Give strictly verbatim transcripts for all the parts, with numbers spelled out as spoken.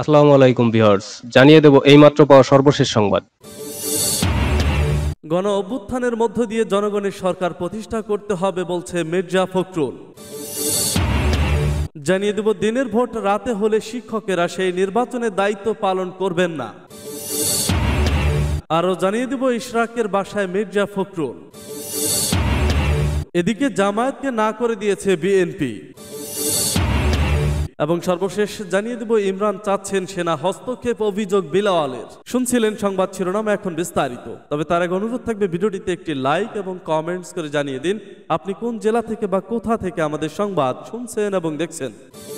আসসালামু আলাইকুম ভিউয়ার্স, জানিয়ে দেব এইমাত্র পাওয়া সর্বশেষ সংবাদ। গণ অভ্যুত্থানের মধ্য দিয়ে জনগণের সরকার প্রতিষ্ঠা করতে হবে বলছে মির্জা ফখরুল। জানিয়ে দেব দিনের ভোট রাতে হলে শিক্ষকেরা সেই নির্বাচনের দায়িত্ব পালন করবেন না। আরও জানিয়ে দেব ইশরাকের বাসায় মির্জা ফখরুল। এদিকে জামায়াতকে না করে দিয়েছে বিএনপি। এবং সর্বশেষ জানিয়ে দেব ইমরান চাচ্ছেন সেনা হস্তক্ষেপ অভিযোগ বিলাওয়ালের। শুনছিলেন সংবাদ শিরোনাম, এখন বিস্তারিত। তবে তার আগে অনুরোধ থাকবে ভিডিওটিতে একটি লাইক এবং কমেন্টস করে জানিয়ে দিন আপনি কোন জেলা থেকে বা কোথা থেকে আমাদের সংবাদ শুনছেন এবং দেখছেন।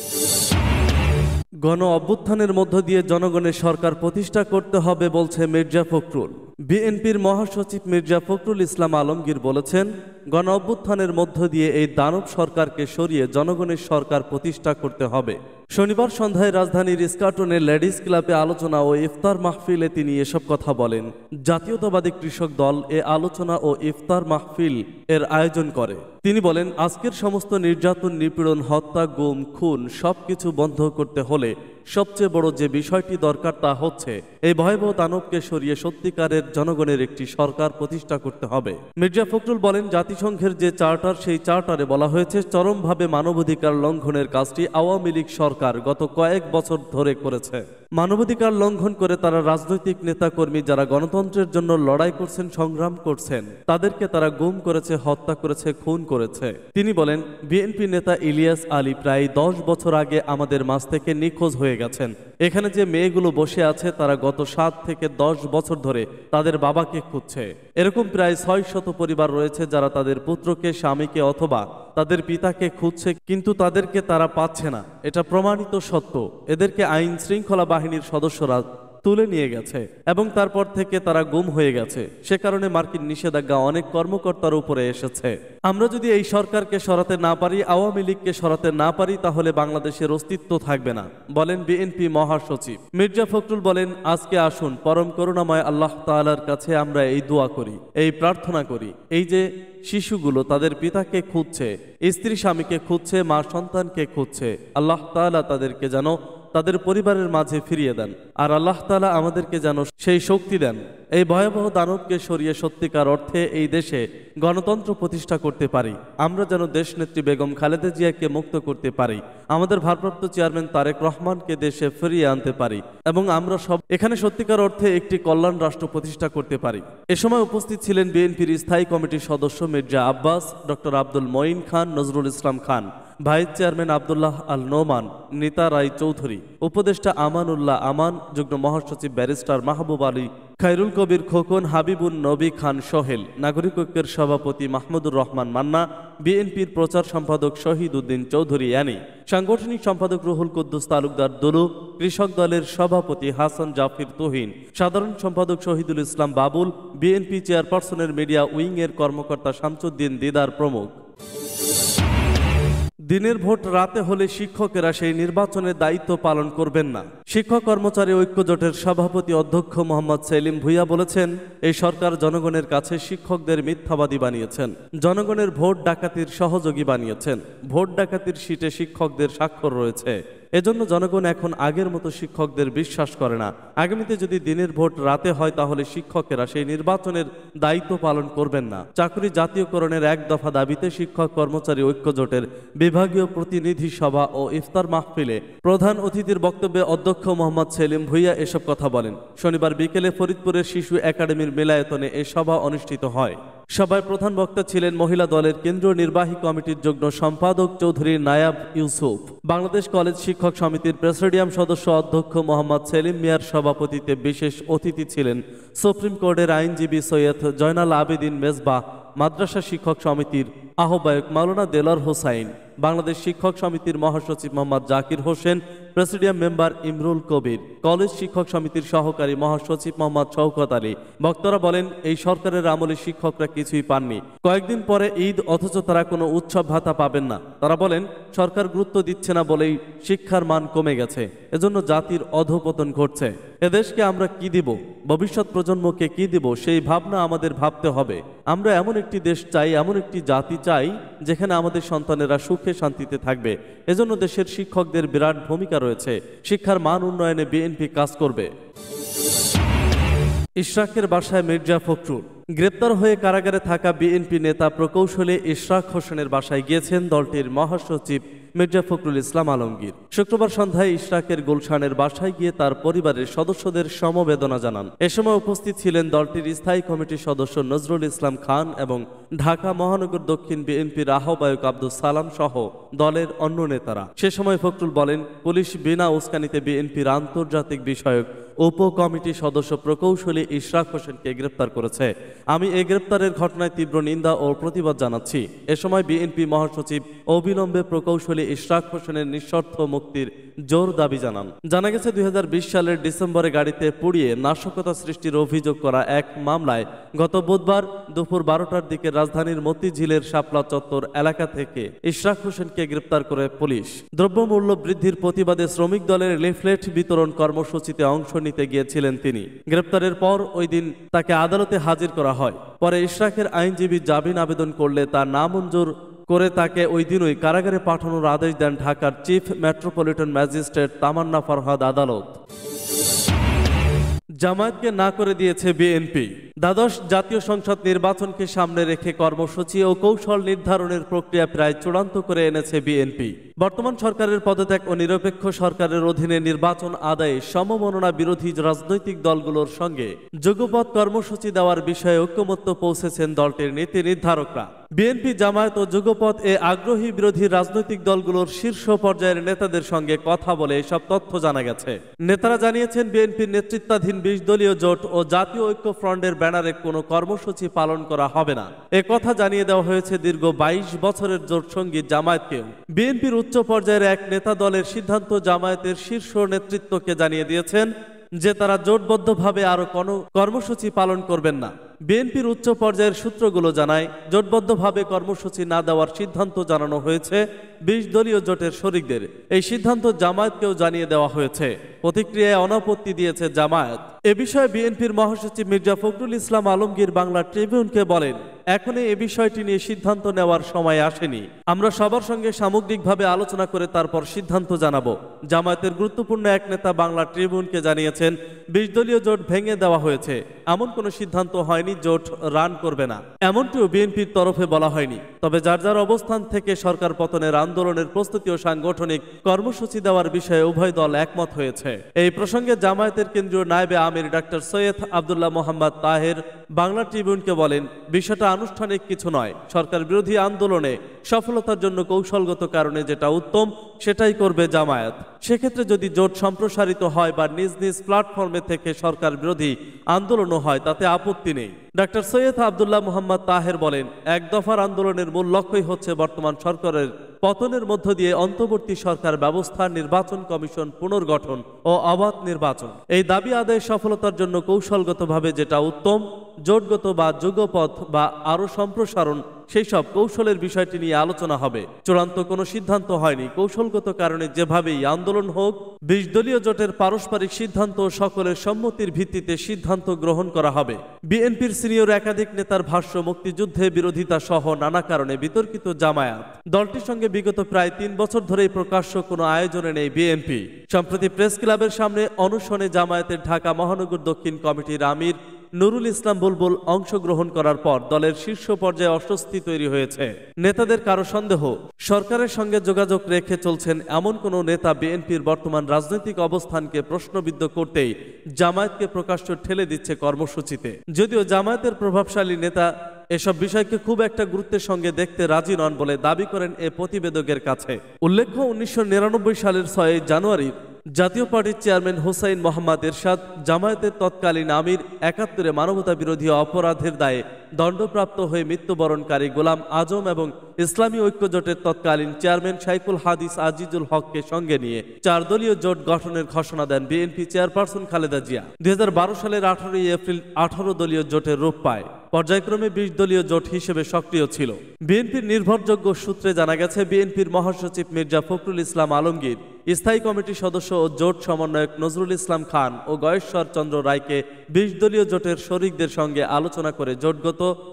গণ অভ্যুত্থানের মধ্য দিয়ে জনগণের সরকার প্রতিষ্ঠা করতে হবে বলছে মির্জা ফখরুল। বিএনপির মহাসচিব মির্জা ফখরুল ইসলাম আলমগীর বলেছেন, গণ অভ্যুত্থানের মধ্য দিয়ে এই দানব সরকারকে সরিয়ে জনগণের সরকার প্রতিষ্ঠা করতে হবে। শনিবার সন্ধ্যায় রাজধানীর ইস্কাটনের লেডিস ক্লাবে আলোচনা ও ইফতার মাহফিলে তিনি এসব কথা বলেন। জাতীয়তাবাদী কৃষক দল এ আলোচনা ও ইফতার মাহফিল এর আয়োজন করে। তিনি বলেন, আজকের সমস্ত নির্যাতন, নিপীড়ন, হত্যা, গুম, খুন সবকিছু বন্ধ করতে হলে সবচেয়ে বড় যে বিষয়টি দরকার তা হচ্ছে এই ভয়াবহ দানবকে সরিয়ে সত্যিকারের জনগণের একটি সরকার প্রতিষ্ঠা করতে হবে। মির্জা ফখরুল বলেন, জাতিসংঘের যে চার্টার সেই চার্টারে বলা হয়েছে চরমভাবে মানবাধিকার লঙ্ঘনের কাজটি আওয়ামী লীগ সরকার গত কয়েক বছর ধরে করেছে। মানবাধিকার লঙ্ঘন করে তারা রাজনৈতিক নেতাকর্মী যারা গণতন্ত্রের জন্য লড়াই করছেন, সংগ্রাম করছেন, তাদেরকে তারা গুম করেছে, হত্যা করেছে, খুন করেছে। তিনি বলেন, বিএনপি নেতা ইলিয়াস আলী প্রায় দশ বছর আগে আমাদের মাঝ থেকে নিখোঁজ হয়ে গেছেন। এখানে যে মেয়েগুলো বসে আছে তারা গত সাত থেকে দশ বছর ধরে তাদের বাবাকে খুঁজছে। এরকম প্রায় ছয় শত পরিবার রয়েছে যারা তাদের পুত্রকে, স্বামীকে অথবা তাদের পিতাকে খুঁজছে, কিন্তু তাদেরকে তারা পাচ্ছে না। এটা প্রমাণিত সত্য। এদেরকে আইন শৃঙ্খলা বাহিনীর সদস্যরা তুলে নিয়ে গেছে এবং তারপর থেকে তারা গুম হয়ে গেছে। সে কারণে মার্কিন নিষেধাজ্ঞা অনেক কর্মকর্তার উপরে এসেছে। আমরা যদি এই সরকারকে সরাতে না পারি, আওয়ামী লীগকে সরাতে না পারি, তাহলে বাংলাদেশের অস্তিত্ব থাকবে না, বলেন বিএনপি মহাসচিব। মির্জা ফখরুল বলেন, আজকে আসুন পরম করুণাময় আল্লাহ তাআলার কাছে আমরা এই দোয়া করি, এই প্রার্থনা করি, এই যে শিশুগুলো তাদের পিতাকে খুঁজছে, স্ত্রী স্বামীকে খুঁজছে, মা সন্তানকে খুঁজছে, আল্লাহ তাআলা তাদেরকে যেন তাদের পরিবারের মাঝে ফিরিয়ে দেন। আর আল্লাহ তাআলা আমাদেরকে যেন সেই শক্তি দেন এই ভয়াবহ দানবকে সরিয়ে সত্যিকার অর্থে এই দেশে গণতন্ত্র প্রতিষ্ঠা করতে পারি। আমরা যেন দেশনেত্রী বেগম খালেদা জিয়াকে মুক্ত করতে পারি, আমাদের ভারপ্রাপ্ত চেয়ারম্যান তারেক রহমানকে দেশে ফিরিয়ে আনতে পারি এবং আমরা সব এখানে সত্যিকার অর্থে একটি কল্যাণ রাষ্ট্র প্রতিষ্ঠা করতে পারি। এ সময় উপস্থিত ছিলেন বিএনপির স্থায়ী কমিটির সদস্য Mirza Abbas, doctor Abdul Moyeen Khan, Nazrul Islam Khan, vice chairman Abdullah Al Noman, Nita Roy Chowdhury, উপদেষ্টা আমানুল্লাহ আমান, যুগ্ম মহাসচিব ব্যারিস্টার মাহবুব আলী, খায়রুল কবির খোকন, হাবিবুন নবী খান সোহেল, নাগরিক ঐক্যের সভাপতি মাহমুদুর রহমান মান্না, বিএনপির প্রচার সম্পাদক শহীদ উদ্দিন চৌধুরী ইয়ানি, সাংগঠনিক সম্পাদক রুহুল কুদ্দুস তালুকদার দুলু, কৃষক দলের সভাপতি হাসান জাফির তুহিন, সাধারণ সম্পাদক শহীদুল ইসলাম বাবুল, বিএনপি চেয়ারপারসনের মিডিয়া উইং এর কর্মকর্তা শামসুদ্দিন দিদার প্রমুখ। দিনের ভোট রাতে হলে শিক্ষকেরা সেই নির্বাচনের দায়িত্ব পালন করবেন না। শিক্ষক কর্মচারী ঐক্যজোটের সভাপতি অধ্যক্ষ মোহাম্মদ সেলিম ভুইয়া বলেছেন, এই সরকার জনগণের কাছে শিক্ষকদের মিথ্যাবাদী বানিয়েছেন, জনগণের ভোট ডাকাতির সহযোগী বানিয়েছেন। ভোট ডাকাতির শীটে শিক্ষকদের স্বাক্ষর রয়েছে, এজন্য জনগণ এখন আগের মতো শিক্ষকদের বিশ্বাস করে না। আগামীতে যদি দিনের ভোট রাতে হয় তাহলে শিক্ষকেরা সেই নির্বাচনের দায়িত্ব পালন করবেন না। চাকরি জাতীয়করণের এক দফা দাবিতে শিক্ষক কর্মচারী ঐক্যজোটের বিভাগীয় প্রতিনিধি সভা ও ইফতার মাহফিলে প্রধান অতিথির বক্তব্যে অধ্যক্ষ মোহাম্মদ সেলিম ভুইয়া এসব কথা বলেন। শনিবার বিকেলে ফরিদপুরের শিশু একাডেমির মিলায়তনে এ সভা অনুষ্ঠিত হয়। সভায় প্রধান বক্তা ছিলেন মহিলা দলের কেন্দ্রীয় নির্বাহী কমিটির যুগ্ম সম্পাদক চৌধুরী নায়াব ইউসুফ, বাংলাদেশ কলেজ শিক্ষক সমিতির প্রেসিডিয়াম সদস্য অধ্যক্ষ মোহাম্মদ সেলিম মিয়ার সভাপতিত্বে বিশেষ অতিথি ছিলেন সুপ্রিম কোর্টের আইনজীবী সৈয়দ জয়নাল আবেদিন মেজবাহ, মাদ্রাসা শিক্ষক সমিতির আহ্বায়ক মাওলানা দেলার হোসাইন, বাংলাদেশ শিক্ষক সমিতির মহাসচিব Mohammad Zakir Hossain, presidium member Imrul Kabir, college শিক্ষক সমিতির সহকারী মহাসচিব মোহাম্মদ শওকত আলী। বক্তারা বলেন, এই সরকারের আমলে শিক্ষকরা কিছুই পাননি। কয়েকদিন পরে ঈদ, অথচ তারা কোনো উৎসব ভাতা পাবেন না। তারা বলেন, সরকার গুরুত্ব দিচ্ছে না বলেই শিক্ষার মান কমে গেছে, এজন্য জাতির অধঃপতন ঘটছে। এদেশকে আমরা কি দিব, ভবিষ্যৎ প্রজন্মকে কি দিব, সেই ভাবনা আমাদের ভাবতে হবে। আমরা এমন একটি দেশ চাই, এমন একটি জাতি চাই যেখানে আমাদের সন্তানেরা সুখে শান্তিতে থাকবে। এজন্য দেশের শিক্ষকদের বিরাট ভূমিকা রয়েছে। শিক্ষার মান উন্নয়নে বিএনপি কাজ করবে। ইশরাকের বাসায় মির্জা ফখরুল। গ্রেপ্তার হয়ে কারাগারে থাকা বিএনপি নেতা প্রকৌশলী ইশরাক হোসেনের বাসায় গিয়েছেন দলটির মহাসচিব মির্জা ফখরুল ইসলাম আলমগীর। শুক্রবার সন্ধ্যায় ইশরাকের গুলশানের বাসায় গিয়ে তার পরিবারের সদস্যদের সমবেদনা জানান। এ সময় উপস্থিত ছিলেন দলটির স্থায়ী কমিটির সদস্য নজরুল ইসলাম খান এবং ঢাকা মহানগর দক্ষিণ বিএনপির আহ্বায়ক আব্দুল সালাম সহ দলের অন্য নেতারা। সে সময় ফখরুল বলেন, পুলিশ বিনা উস্কানিতে বিএনপির আন্তর্জাতিক বিষয়ক উপ কমিটি সদস্য প্রকৌশলী ইশরাক হোসেনকে গ্রেপ্তার করেছে। আমি এই গ্রেপ্তারের ঘটনায় তীব্র নিন্দা ও প্রতিবাদ জানাচ্ছি। এ সময় বিএনপি মহাসচিব অবিলম্বে প্রকৌশলী ইশরাক হোসেনের নিঃশর্ত মুক্তির জোর দাবি জানান। জানা গেছে দুই হাজার বিশ সালের ডিসেম্বরে গাড়িতে পুড়িয়ে নাশকতা সৃষ্টির অভিযোগ করা এক মামলায় গত বুধবার দুপুর বারোটার দিকে রাজধানীর মতিঝিলের শাপলা চত্বর এলাকা থেকে ইশরাক হোসেনকে গ্রেপ্তার করে পুলিশ। দ্রব্যমূল্য বৃদ্ধির প্রতিবাদে শ্রমিক দলের লিফলেট বিতরণ কর্মসূচিতে অংশ নিতে গিয়েছিলেন তিনি। গ্রেপ্তারের পর ওই দিন তাকে আদালতে হাজির করা হয়। পরে ইশরাকের আইনজীবী জামিন আবেদন করলে তা নামঞ্জুর করে তাকে ওই দিনই কারাগারে পাঠানোর আদেশ দেন ঢাকার chief metropolitan magistrate Tamanna Farhad আদালত। জামায়াতকে না করে দিয়েছে বিএনপি। দ্বাদশ জাতীয় সংসদ নির্বাচনকে সামনে রেখে কর্মসূচি ও কৌশল নির্ধারণের প্রক্রিয়া প্রায় চূড়ান্ত করে এনেছে বিএনপি। বর্তমান সরকারের পদত্যাগ ও নিরপেক্ষ সরকারের অধীনে নির্বাচন আদায়ে সমমননা বিরোধী রাজনৈতিক দলগুলোর সঙ্গে যুগপৎ কর্মসূচি দেওয়ার বিষয়ে ঐকমত্য পৌঁছেছেন দলটির নীতি নির্ধারকরা। বিএনপি, জামায়াত ও যুগপৎ এ আগ্রহী বিরোধী রাজনৈতিক দলগুলোর শীর্ষ পর্যায়ের নেতাদের সঙ্গে কথা বলে এসব তথ্য জানা গেছে। নেতারা জানিয়েছেন, বিএনপির নেতৃত্বাধীন বিশ দলীয় জোট ও জাতীয় ঐক্য ফ্রন্টের ব্যানারে কোনো কর্মসূচি পালন করা হবে না। এ কথা জানিয়ে দেওয়া হয়েছে দীর্ঘ বাইশ বছরের জোট সঙ্গী জামায়াতকেও। বিএনপির উচ্চ পর্যায়ের এক নেতা দলের সিদ্ধান্ত জামায়াতের শীর্ষ নেতৃত্বকে জানিয়ে দিয়েছেন যে তারা জোটবদ্ধভাবে আরো কোনো কর্মসূচি পালন করবেন না। বিএনপির উচ্চ পর্যায়ের সূত্রগুলো জানায়, জোটবদ্ধভাবে কর্মসূচি না দেওয়ার সিদ্ধান্ত জানানো হয়েছে বিশ দলীয় জোটের শরিকদের। এই সিদ্ধান্ত জামায়াতকেও জানিয়ে দেওয়া হয়েছে। প্রতিক্রিয়ায় অনাপত্তি দিয়েছে জামায়াত। এ বিষয়ে বিএনপির মহাসচিব মির্জা ফখরুল ইসলাম আলমগীর বাংলা ট্রিবিউনকে বলেন, এখনই এ বিষয়টি নিয়ে সিদ্ধান্ত নেওয়ার সময় আসেনি। আমরা সবার সঙ্গে সামগ্রিকভাবে আলোচনা করে তারপর সিদ্ধান্ত জানাবো। জামায়াতের গুরুত্বপূর্ণ এক নেতা বাংলা ট্রিবিউনকে জানিয়েছেন, বিশ দলীয় জোট ভেঙে দেওয়া হয়েছে, এমন কোনো সিদ্ধান্ত হয়নি জোট রান করবে না, এমনটিও বিএনপির তরফে বলা হয়নি। তবে যার যার অবস্থান থেকে সরকার পতনের আন্দোলনের প্রস্তুতি ও সাংগঠনিক কর্মসূচি দেওয়ার বিষয়ে উভয় দল একমত হয়েছে। এই প্রসঙ্গে জামায়াতের কেন্দ্রীয় নায়েবে আমির ডাক্তার সৈয়দ আব্দুল্লাহ মোহাম্মদ তাহের বাংলা ট্রিবিউনকে বলেন, বিষয়টা আনুষ্ঠানিক কিছু নয়। সরকার বিরোধী আন্দোলনে সফলতার জন্য কৌশলগত কারণে যেটা উত্তম সেটাই করবে জামায়াত। সেক্ষেত্রে যদি জোট সম্প্রসারিত হয় বা নিজ নিজ প্ল্যাটফর্মে থেকে সরকার বিরোধী আন্দোলনও হয় তাতে আপত্তি নেই। ডাক্তার সৈয়দ আব্দুল্লাহ মোহাম্মদ তাহের বলেন, এক দফার আন্দোলনের মূল লক্ষ্যই হচ্ছে বর্তমান সরকারের পতনের মধ্য দিয়ে অন্তর্বর্তী সরকার ব্যবস্থা, নির্বাচন কমিশন পুনর্গঠন ও অবাধ নির্বাচন। এই দাবি আদায়ের সফলতার জন্য কৌশলগতভাবে যেটা উত্তম, জোটগত বা যুগপথ বা আরো সম্প্রসারণ, সেই সব কৌশলের বিষয়টি নিয়ে আলোচনা হবে। চূড়ান্ত কোনো সিদ্ধান্ত হয়নি। কৌশলগত কারণে যেভাবেই আন্দোলন হোক, বিশ দলীয় জোটের পারস্পরিক সিদ্ধান্ত ও সকলের সম্মতির ভিত্তিতে সিদ্ধান্ত গ্রহণ করা হবে। বিএনপির সিনিয়র একাধিক নেতার ভাষ্য, মুক্তিযুদ্ধে বিরোধিতা সহ নানা কারণে বিতর্কিত জামায়াত দলটির সঙ্গে বিগত প্রায় তিন বছর ধরেই প্রকাশ্য কোনো আয়োজনে নেই বিএনপি। সম্প্রতি প্রেস ক্লাবের সামনে অনশনে জামায়াতের ঢাকা মহানগর দক্ষিণ কমিটির আমির নুরুল ইসলাম বুলবুল অংশগ্রহণ করার পর দলের শীর্ষ পর্যায়ে অস্বস্তি তৈরি হয়েছে। নেতাদের কারো সন্দেহ, সরকারের সঙ্গে যোগাযোগ রেখে চলছেন এমন কোন নেতা বিএনপির বর্তমান রাজনৈতিক অবস্থানকে প্রশ্নবিদ্ধ করতেই জামায়াতকে প্রকাশ্য ঠেলে দিচ্ছে কর্মসূচিতে। যদিও জামায়াতের প্রভাবশালী নেতা এসব বিষয়কে খুব একটা গুরুত্বের সঙ্গে দেখতে রাজি নন বলে দাবি করেন এ প্রতিবেদকের কাছে। উল্লেখ্য, উনিশশো নিরানব্বই সালের ছয়ই জানুয়ারির জাতীয় পার্টির চেয়ারম্যান হোসাইন মোহাম্মদ এরশাদ জামায়াতের তৎকালীন আমির একাত্তরে মানবতা বিরোধী অপরাধের দায়ে দণ্ডপ্রাপ্ত হয়ে মৃত্যুবরণকারী গোলাম আজম এবং ইসলামী ঐক্য জোটের তৎকালীন চেয়ারম্যান শাইখুল হাদিস আজিজুল হককে সঙ্গে নিয়ে চার দলীয় জোট গঠনের ঘোষণা দেন বিএনপি চেয়ারপারসন খালেদা জিয়া। দুই হাজার বারো সালের আঠারোই এপ্রিল আঠারো দলীয় জোটের রূপ পায়। পর্যায়ক্রমে বিশ দলীয় জোট হিসেবে সক্রিয় ছিল। বিএনপির নির্ভরযোগ্য সূত্রে জানা গেছে, বিএনপির মহাসচিব মির্জা ফখরুল ইসলাম আলমগীর, স্থায়ী কমিটির সদস্য ও জোট সমন্বয়ক নজরুল ইসলাম খান ও গয়েশ্বর চন্দ্র রায়কে বিশ দলীয় জোটের শরিকদের সঙ্গে আলোচনা করে জোটগত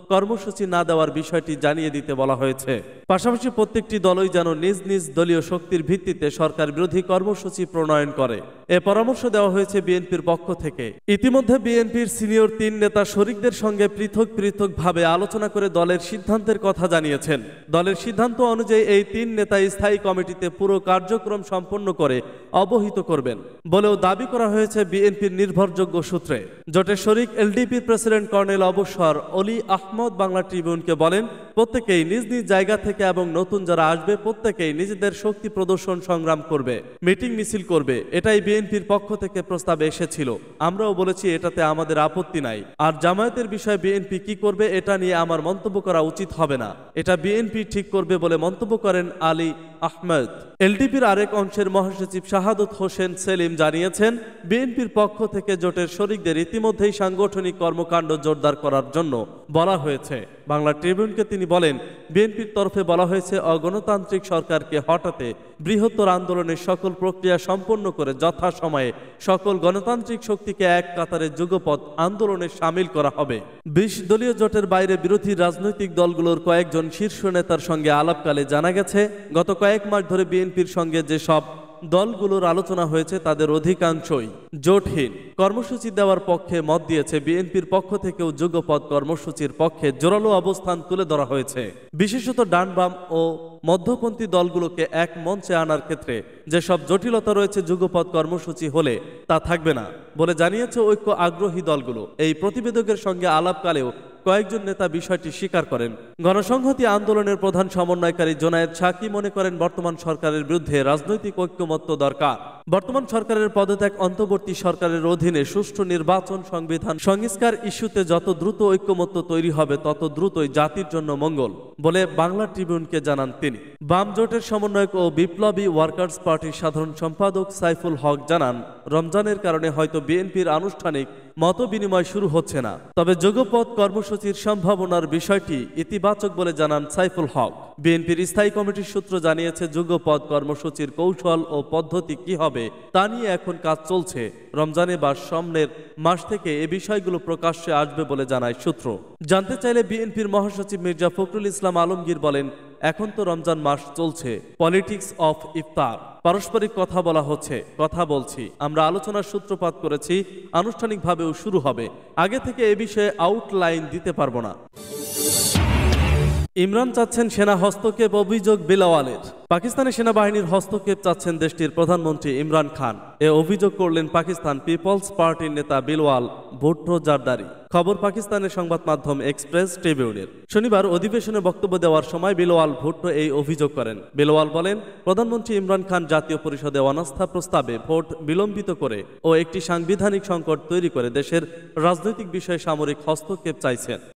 কর্মসূচি না দেওয়ার বিষয়টি জানিয়ে দিতে বলা হয়েছে। পাশাপাশি প্রত্যেকটি দলই যেন নিজ নিজ দলীয় শক্তির ভিত্তিতে সরকার বিরোধী কর্মসূচি প্রণয়ন করে, এ পরামর্শ দেওয়া হয়েছে বিএনপির পক্ষ থেকে। ইতিমধ্যে বিএনপির সিনিয়র তিন নেতা শরিকদের সঙ্গে পৃথক পৃথকভাবে আলোচনা করে দলের সিদ্ধান্তের কথা জানিয়েছেন। দলের সিদ্ধান্ত অনুযায়ী এই তিন নেতা স্থায়ী কমিটিতে পুরো কার্যক্রম সম্পন্ন করে অবহিত করবেন বলেও দাবি করা হয়েছে বিএনপির নির্ভরযোগ্য সূত্রে। জোটের শরিক এলডিপির প্রেসিডেন্ট কর্নেল অবসর অলি আহমদ বাংলা ট্রিবিউনকে বলেন, প্রত্যেকেই নিজ নিজ জায়গা থেকে এবং নতুন যারা আসবে প্রত্যেকেই নিজেদের শক্তি প্রদর্শন সংগ্রাম করবে, মিটিং মিছিল করবে। এটাই বিএনপির পক্ষ থেকে প্রস্তাবে এসেছিল। আমরাও বলেছি এটাতে আমাদের আপত্তি নাই। আর জামায়াতের বিষয়ে বিএনপি কি করবে এটা নিয়ে আমার মন্তব্য করা উচিত হবে না, এটা বিএনপি ঠিক করবে বলে মন্তব্য করেন আলী আহমেদ। এলডিপির আরেক অংশের মহাসচিব শাহাদত হোসেন সেলিম জানিয়েছেন, বিএনপির পক্ষ থেকে জোটের শরিকদের ইতিমধ্যেই সাংগঠনিক কর্মকাণ্ড জোরদার করার জন্য বলা হয়েছে। বাংলা ট্রিবিউনকে তিনি বলেন, বিএনপির তরফে বলা হয়েছে অগণতান্ত্রিক সরকারকে হটাতে বৃহত্তর আন্দোলনের সকল প্রক্রিয়া সম্পন্ন করে যথাসময়ে সকল গণতান্ত্রিক শক্তিকে এক কাতারে যুগপৎ আন্দোলনে সামিল করা হবে। বিশ দলীয় জোটের বাইরে বিরোধী রাজনৈতিক দলগুলোর কয়েকজন শীর্ষ নেতার সঙ্গে আলাপকালে জানা গেছে, গত কয়েক মাস ধরে বিএনপির সঙ্গে যেসব দলগুলোর আলোচনা হয়েছে তাদের অধিকাংশই জোটহীন কর্মসূচি দেওয়ার পক্ষে মত দিয়েছে। বিএনপির পক্ষ থেকেও যুগপৎ কর্মসূচির পক্ষে জোরালো অবস্থান তুলে ধরা হয়েছে। বিশেষত ডান বাম ও মধ্যপন্থী দলগুলোকে এক মঞ্চে আনার ক্ষেত্রে যেসব জটিলতা রয়েছে যুগপৎ কর্মসূচি হলে তা থাকবে না বলে জানিয়েছে ঐক্য আগ্রহী দলগুলো। এই প্রতিবেদকের সঙ্গে আলাপকালেও কয়েকজন নেতা বিষয়টি স্বীকার করেন। গণসংহতি আন্দোলনের প্রধান সমন্বয়কারী জোনায়েদ সাকি মনে করেন, বর্তমান সরকারের বিরুদ্ধে রাজনৈতিক ঐক্যমত্য দরকার। বর্তমান সরকারের পদত্যাগ, অন্তর্বর্তী সরকারের অধীনে সুষ্ঠু নির্বাচন, সংবিধান সংস্কার ইস্যুতে যত দ্রুত ঐক্যমত্য তৈরি হবে তত দ্রুতই জাতির জন্য মঙ্গল বলে বাংলা ট্রিবিউনকে জানান তিনি। বাম জোটের সমন্বয়ক ও বিপ্লবী ওয়ার্কার্স পার্টির সাধারণ সম্পাদক সাইফুল হক জানান, রমজানের কারণে হয়তো বিএনপির আনুষ্ঠানিক মত বিনিময় শুরু হচ্ছে না, তবে যুগপৎ কর্মসূচির সম্ভাবনার বিষয়টি ইতিবাচক বলে জানান সাইফুল হক। বিএনপির স্থায়ী কমিটির সূত্র জানিয়েছে, যুগপৎ কর্মসূচির কৌশল ও পদ্ধতি কি হবে তা নিয়ে এখন কাজ চলছে। রমজানে বা সামনের মাস থেকে এ বিষয়গুলো প্রকাশ্যে আসবে বলে জানায় সূত্র। জানতে চাইলে বিএনপির মহাসচিব মির্জা ফখরুল ইসলাম আলমগীর বলেন, এখন তো রমজান মাস চলছে, পলিটিক্স অফ ইফতার, পারস্পরিক কথা বলা হচ্ছে, কথা বলছি, আমরা আলোচনার সূত্রপাত করেছি, আনুষ্ঠানিকভাবেও শুরু হবে। আগে থেকে এ বিষয়ে আউটলাইন দিতে পারবো না। ইমরান চাচ্ছেন সেনা হস্তক্ষেপ, অভিযোগ বিলাওয়ালের। পাকিস্তানি সেনাবাহিনীর হস্তক্ষেপ চাচ্ছেন দেশটির প্রধানমন্ত্রী ইমরান খান। এ অভিযোগ করলেন পাকিস্তান পিপলস পার্টির নেতা বিলওয়াল ভুট্টো জারদারি। খবর পাকিস্তানের সংবাদ মাধ্যম এক্সপ্রেস ট্রিবিউনের। শনিবার অধিবেশনে বক্তব্য দেওয়ার সময় বিলওয়াল ভুট্টো এই অভিযোগ করেন। বিলওয়াল বলেন, প্রধানমন্ত্রী ইমরান খান জাতীয় পরিষদে অনাস্থা প্রস্তাবে ভোট বিলম্বিত করে ও একটি সাংবিধানিক সংকট তৈরি করে দেশের রাজনৈতিক বিষয়ে সামরিক হস্তক্ষেপ চাইছেন।